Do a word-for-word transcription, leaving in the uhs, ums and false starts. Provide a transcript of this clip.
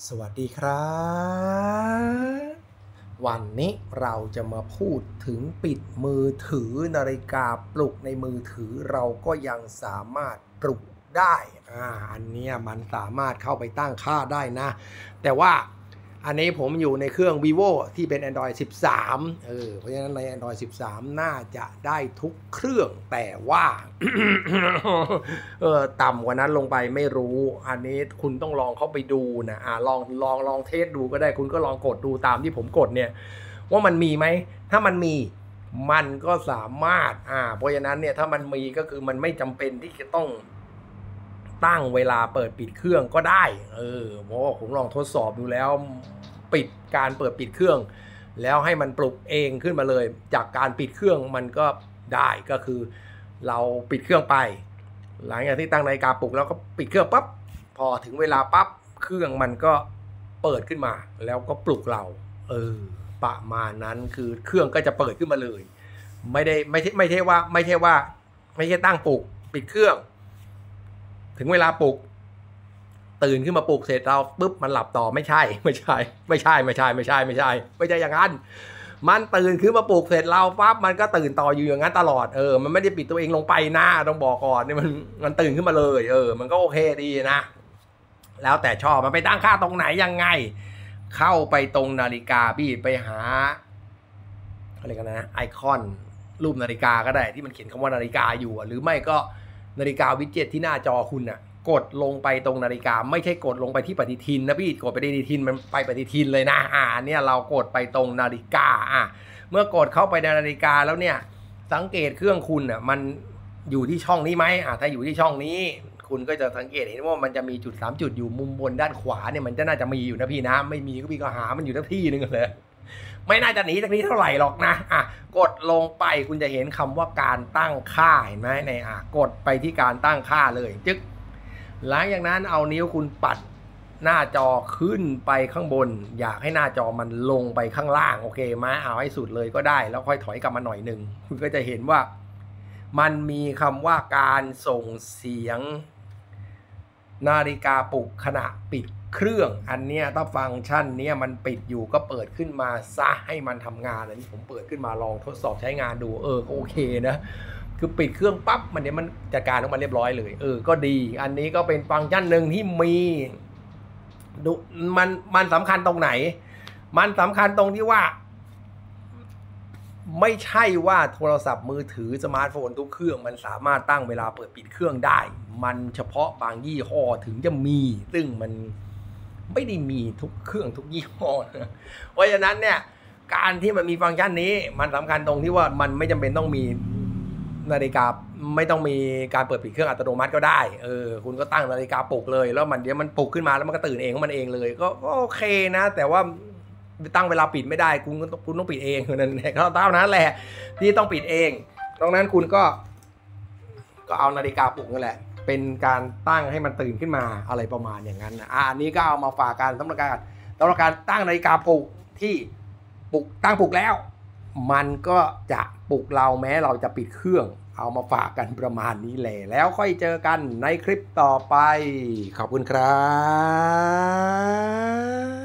สวัสดีครับวันนี้เราจะมาพูดถึงปิดมือถือนาฬิกาปลุกในมือถือเราก็ยังสามารถปลุกได้อ่าอันนี้มันสามารถเข้าไปตั้งค่าได้นะแต่ว่าอันนี้ผมอยู่ในเครื่อง vivo ที่เป็น Android สิบสามเออเพราะฉะนั้นใน Android สิบสาม น่าจะได้ทุกเครื่องแต่ว่า เออต่ำกว่านั้นลงไปไม่รู้อันนี้คุณต้องลองเข้าไปดูนะอ่าลองลองลองเทสดูก็ได้คุณก็ลองกดดูตามที่ผมกดเนี่ยว่ามันมีไหมถ้ามันมีมันก็สามารถอ่าเพราะฉะนั้นเนี่ยถ้ามันมีก็คือมันไม่จำเป็นที่จะต้องตั้งเวลาเปิดปิดเครื่องก็ได้เออเพราะว่าผมลองทดสอบดูแล้วปิดการเปิดปิดเครื่องแล้วให้มันปลุกเองขึ้นมาเลยจากการปิดเครื่องมันก็ได้ก็คือเราปิดเครื่องไปหลังจากที่ตั้งนาฬิกาปลุกแล้วก็ปิดเครื่องปั๊บพอถึงเวลาปั๊บเครื่องมันก็เปิดขึ้นมาแล้วก็ปลุกเราเออประมาณนั้นคือเครื่องก็จะเปิดขึ้นมาเลยไม่ได้ไม่ใช่ไม่ใช่ว่าไม่ใช่ว่าไม่ใช่ตั้งปลุกปิดเครื่องถึงเวลาปลุกตื่นขึ้นมาปลุกเสร็จเราปุ๊บมันหลับต่อไม่ใช่ไม่ใช่ไม่ใช่ไม่ใช่ไม่ใช่ไม่ใช่ไม่ใช่อย่างนั้นมันตื่นขึ้นมาปลุกเสร็จเราปั๊บมันก็ตื่นต่ออยู่อย่างนั้นตลอดเออมันไม่ได้ปิดตัวเองลงไปนะต้องบอกก่อนนี่มันมันตื่นขึ้นมาเลยเออมันก็โอเคดีนะแล้วแต่ชอบมันไปตั้งค่าตรงไหนยังไงเข้าไปตรงนาฬิกาพี่ไปหาอะไรกันนะไอคอนรูปนาฬิกาก็ได้ที่มันเขียนคำว่านาฬิกาอยู่หรือไม่ก็นาฬิกาวิดเจ็ตที่หน้าจอคุณน่ะกดลงไปตรงนาฬิกาไม่ใช่กดลงไปที่ปฏิทินนะพี่กดไปปฏิทินมันไปปฏิทินเลยนะอ่าเนี่ยเรากดไปตรงนาฬิกาอ่ะเมื่อกดเข้าไปในนาฬิกาแล้วเนี่ยสังเกตเครื่องคุณอ่ะมันอยู่ที่ช่องนี้ไหมอ่าถ้าอยู่ที่ช่องนี้คุณก็จะสังเกตเห็นว่ามันจะมีจุดสามจุดอยู่มุมบนด้านขวาเนี่ยมันจะน่าจะมีอยู่นะพี่นะไม่มีก็พี่ก็หามันอยู่ที่นึงเลยไม่น่าจะหนีจากนี้เท่าไหร่หรอกนะอ่ะกดลงไปคุณจะเห็นคำว่าการตั้งค่าเห็นไหมในอ่ะกดไปที่การตั้งค่าเลยจึ๊กหลังจากนั้นเอานิ้วคุณปัดหน้าจอขึ้นไปข้างบนอยากให้หน้าจอมันลงไปข้างล่างโอเคไหมเอาให้สุดเลยก็ได้แล้วค่อยถอยกลับมาหน่อยหนึ่งคุณก็จะเห็นว่ามันมีคำว่าการส่งเสียงนาฬิกาปลุกขณะปิดเครื่องอันเนี้ยถ้าฟังก์ชันเนี้ยมันปิดอยู่ก็เปิดขึ้นมาซะให้มันทำงานอันนี้ผมเปิดขึ้นมาลองทดสอบใช้งานดูเออโอเคนะคือปิดเครื่องปั๊บมันเดี๋ยวมันจัดการออกมาเรียบร้อยเลยเออก็ดีอันนี้ก็เป็นฟังก์ชันหนึ่งที่มีดูมันมันสำคัญตรงไหนมันสำคัญตรงที่ว่าไม่ใช่ว่าโทรศัพท์มือถือสมาร์ทโฟนทุกเครื่องมันสามารถตั้งเวลาเปิดปิดเครื่องได้มันเฉพาะบางยี่ห้อถึงจะมีซึ่งมันไม่ได้มีทุกเครื่องทุกยี่ห้อนะเพราะฉะนั้นเนี่ยการที่มันมีฟังก์ชันนี้มันสำคัญตรงที่ว่ามันไม่จำเป็นต้องมีนาฬิกาไม่ต้องมีการเปิดปิดเครื่องอัตโนมัติก็ได้เออคุณก็ตั้งนาฬิกาปลุกเลยแล้วมันเดี๋ยวมันปลุกขึ้นมาแล้วมันก็ตื่นเองของมันเองเลยก็โอเคนะแต่ว่าตั้งเวลาปิดไม่ได้คุณก็คุณต้องปิดเองนั่นแหละเท่านั้นแหละที่ต้องปิดเองดังนั้นคุณก็ก็เอานาฬิกาปลุกนั่นแหละเป็นการตั้งให้มันตื่นขึ้นมาอะไรประมาณอย่างนั้นอ่าอันนี้ก็เอามาฝากกันสำหรับการสำหรับการตั้งนาฬิกาปลุกที่ปลุกตั้งปลุกแล้วมันก็จะปลุกเราแม้เราจะปิดเครื่องเอามาฝากกันประมาณนี้แหละแล้วค่อยเจอกันในคลิปต่อไปขอบคุณครับ